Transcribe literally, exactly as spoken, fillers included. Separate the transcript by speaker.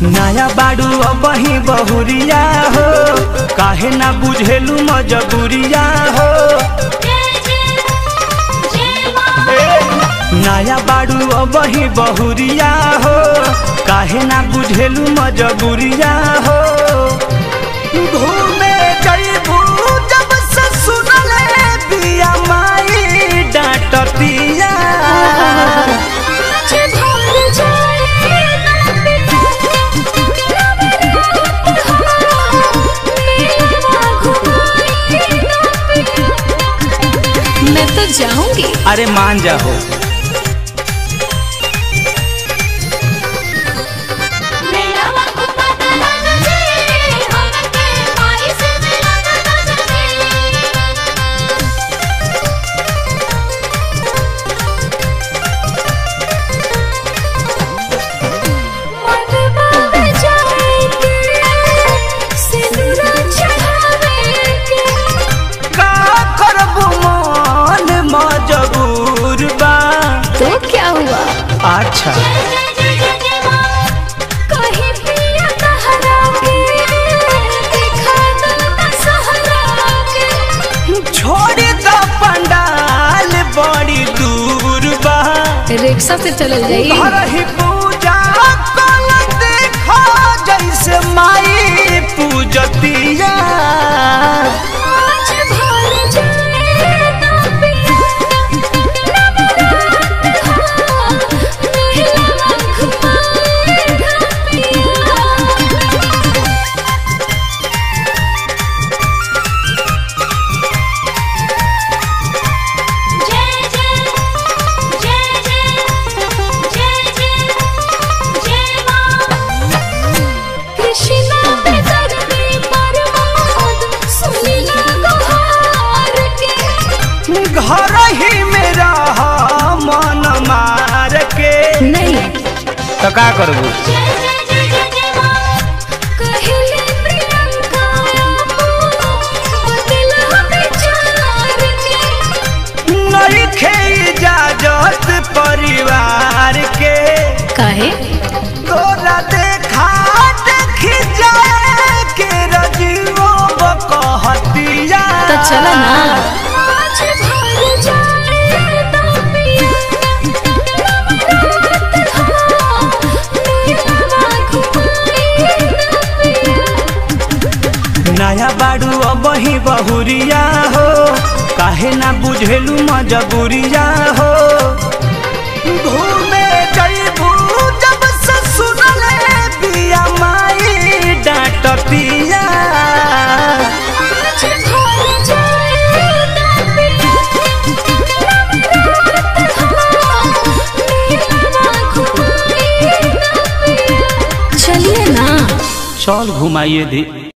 Speaker 1: नया बाड़ू अबही बहुरिया हो, काहे ना बुझेलू मजबूरिया हो। नया बाड़ू अबही बहुरिया हो, काहे ना बुझेलू मजबूरिया हो। घूमे जइबू जब से सुनले बिया माई डांटतिया।
Speaker 2: मैं तो जाऊंगी।
Speaker 1: अरे मान जाओ।
Speaker 2: तो क्या हुआ?
Speaker 1: अच्छा छोड़ी तो पंडाल बड़ी दूर बा,
Speaker 2: रिक्शा से चल जाइए।
Speaker 1: घर ही पूजा कल देखो जैसे माई पूजतिया। घर ही मेरा मन मार के
Speaker 2: नहीं
Speaker 1: तो का करबू? नहीं खे इजाजत परिवार के,
Speaker 2: काहे?
Speaker 1: तोरा देखा देखी जाए के रजीवो कहतिया।
Speaker 2: तो चला ना। नया बाड़ू अबही बहुरिया हो, काहे ना बुझेलू मजबूरिया हो। घूमे जइबू जब से सुनले बिया माई डांटतिया। चलिए ना।
Speaker 1: चल घुमाइए दी।